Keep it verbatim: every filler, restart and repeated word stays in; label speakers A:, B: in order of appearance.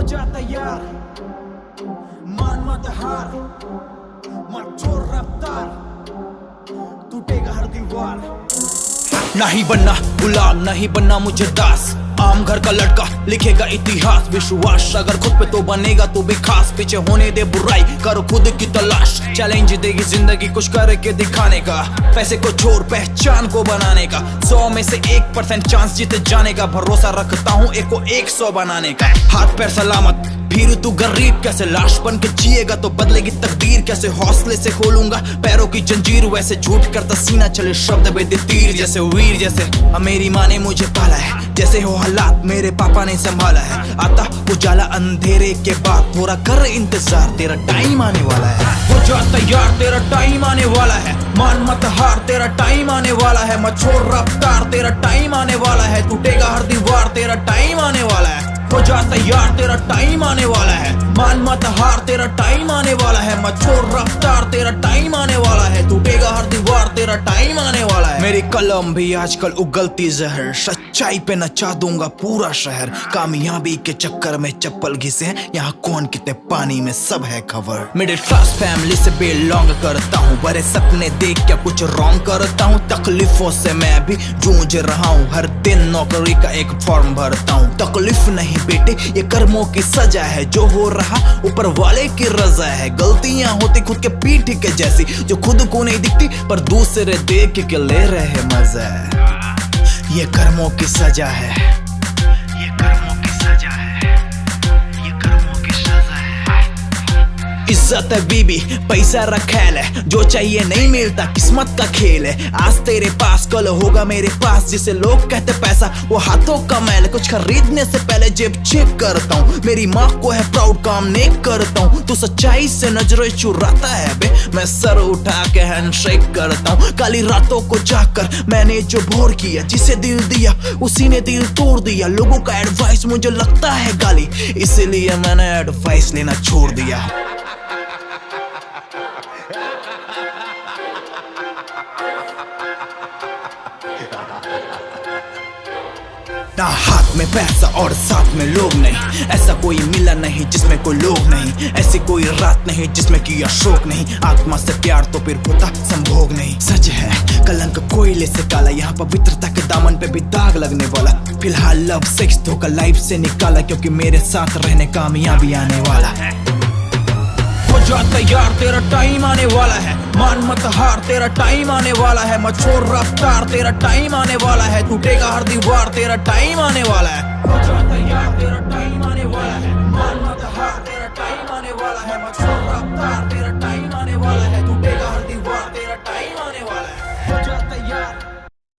A: जा तैयार, मान मत हार, मत छोड़ रफ्तार, टूटेगा हर दीवार। नहीं बनना गुलाम, नहीं बनना मुझे दास, आम घर का लड़का लिखेगा इतिहास। विश्वास अगर खुद पे तो बनेगा तो भी खास, पीछे होने दे बुराई, करो खुद की तलाश। चैलेंज देगी जिंदगी कुछ करके दिखाने का, पैसे को छोड़ पहचान को बनाने का। सौ में से एक परसेंट चांस जीते जाने का, भरोसा रखता हूँ एक को एक सौ बनाने का। हाथ पैर सलामत फिर तू गरीब कैसे, लाश बन के जिएगा तो बदलेगी तकदीर कैसे। हौसले से खोलूंगा पैरों की जंजीर, वैसे झूठ करता सीना चले शब्द बेदे तीर जैसे। वीर जैसे मेरी माँ ने मुझे पाला है, जैसे हो हालात मेरे पापा ने संभाला है। आता उजाला अंधेरे के बाद, थोड़ा कर इंतजार तेरा टाइम आने वाला है। हो जा तैयार तेरा टाइम आने वाला है, मान मत हार तेरा टाइम आने वाला है। मत छोड़ रफ्तार तेरा टाइम आने वाला है, टूटेगा हर दीवार तेरा टाइम आने वाला है। हो जा तैयार तेरा टाइम आने वाला है, मान मत हार तेरा टाइम आने वाला है। मत छोड़ रफ्तार तेरा टाइम आने वाला है, टूटेगा हर दीवार तेरा टाइम आने वाला है। मेरी कलम भी आजकल उगलती जहर, सच्चाई पे नचा दूंगा पूरा शहर। कामयाबी के चक्कर में चप्पल घिसे हैं, यहाँ कौन कितने पानी में सब है खबर। मिडिल क्लास फैमिली से बिलोंग करता हूँ, बड़े सपने देख क्या कुछ रॉन्ग करता हूँ। तकलीफों से मैं भी जूझ रहा हूँ, हर दिन नौकरी का एक फॉर्म भरता हूँ। तकलीफ नहीं बेटे ये कर्मों की सजा है, जो हो रहा ऊपर वाले की रजा है। गलतियां होती खुद के पीठ के जैसी, जो खुद को नहीं दिखती पर दूसरे देख के ले रहे मजा। ये कर्मों की सजा है, ये कर्मों की सजा है, ये कर्मों की सजा है। इज्जत है बीबी पैसा रखेल है, जो चाहिए नहीं मिलता किस्मत का खेल है। आज तेरे पास कल होगा मेरे पास, जिसे लोग कहते पैसा वो हाथों का मैल। कुछ खरीदने से पहले जेब चेक करता हूँ, मेरी माँ को है प्राउड काम नहीं करता हूँ। तू सच्चाई से नजरें चुराता है बे, मैं सर उठा के हैंडशेक करता हूँ। काली रातों को जाकर मैंने जो भोर किया, जिसे दिल दिया उसी ने दिल तोड़ दिया। लोगों का एडवाइस मुझे लगता है गाली, इसीलिए मैंने एडवाइस लेना छोड़ दिया। ना हाथ में पैसा और साथ में लोग नहीं, ऐसा कोई मिला नहीं जिसमें कोई लोग नहीं। ऐसी कोई रात नहीं जिसमें किया शोक नहीं, आत्मा से प्यार तो फिर होता संभोग नहीं। सच है कलंक कोयले से काला, यहाँ पवित्रता के दामन पे भी दाग लगने वाला। फिलहाल लव सेक्स धोखा लाइफ से निकाला, क्योंकि मेरे साथ रहने कामयाबी आने वाला है। हो जा तैयार तेरा टाइम आने वाला है, मान मत हार तेरा टाइम आने वाला है। मत छोड़ रफ्तार तेरा टाइम आने वाला है, टूटेगा हर दीवार तेरा टाइम आने वाला है। हो जा तैयार तेरा टाइम आने वाला है।